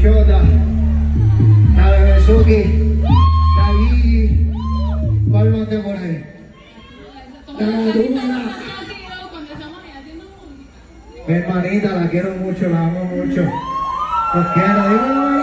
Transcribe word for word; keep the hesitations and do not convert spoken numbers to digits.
Chota, la Bebezuki, la Gigi, ¿cuál más te por ahí? La Duna. Mi hermanita, la quiero mucho, la amo mucho. Los quiero, dímelo.